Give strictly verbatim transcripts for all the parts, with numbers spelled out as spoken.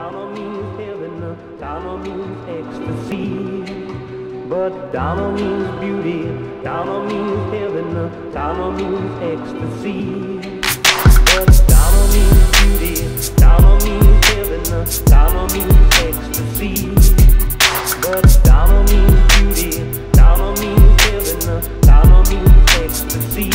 Dollar means heaven, a dollar means ecstasy. But dollar means beauty, dollar means heaven, a dollar means ecstasy. But dollar means beauty, dollar means heaven, a dollar means ecstasy. But dollar means beauty, dollar means heaven, a dollar means ecstasy.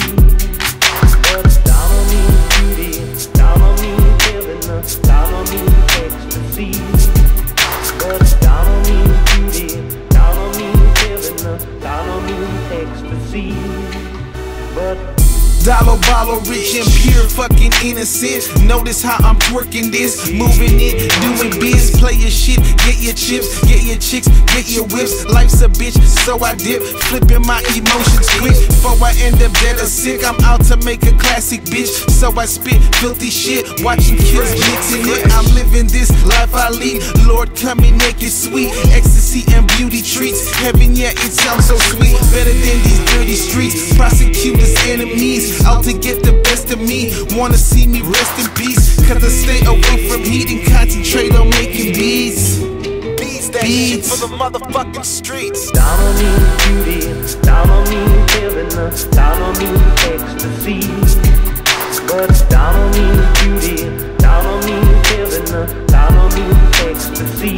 But dollar means beauty, dollar means heaven, a dollar means ecstasy. But dollar means beauty, dollar means heaven, a dollar means ecstasy. But dollar baller, rich and pure, fucking innocent. Notice how I'm twerking this, moving it, doing biz. Play your shit, get your chips, get your chicks, get your whips. Life's a bitch, so I dip, flipping my emotions quick. Before I end up dead or sick, I'm out to make a classic bitch. So I spit filthy shit, watching kids mixing it. I'm living this life I lead. Lord, come and make it sweet. Ecstasy and beauty treats. Heaven, yeah, it sounds so sweet. Better than these dirty streets. Prosecutors, enemies, out to get the best of me. Wanna see me rest in peace, cause I stay away from heat and concentrate on making beats. Beats, that beats. Shit for the motherfucking streets. Dollar means beauty, dollar means heaven, a dollar means ecstasy. But dollar means beauty, dollar means heaven, a dollar means ecstasy.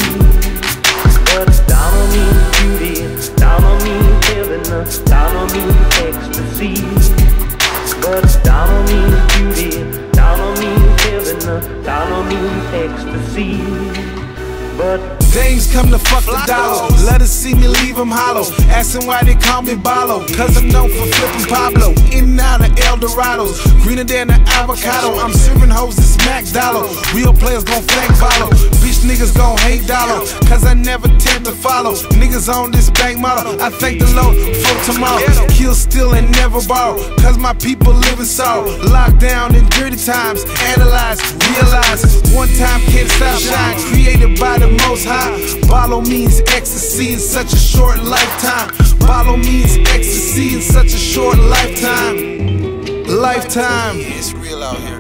But dollar means beauty, dollar means heaven, a dollar means ecstasy. But dollar means beauty, dollar means heaven, a dollar means ecstasy. But dames come to fuck the dollar. Let us see me leave them hollow. Asking why they call me Ballo, cause I'm known for flipping Pablo. In and out of Eldorados, greener than an avocado. I'm serving hoes to smack dollar. Real players gon' flank follow. Bitch niggas gon' hate dollar, cause I never tend to follow. Niggas on this bank model, I thank the Lord for tomorrow. Kill, steal, and never borrow, cause my people live in sorrow. Locked down in dirty times, analyze, realize. One time can't stop shine, created by the Most High. Ballo means ecstasy in such a short lifetime. Ballo means ecstasy in such a short lifetime. Lifetime. Yeah, it's real out here.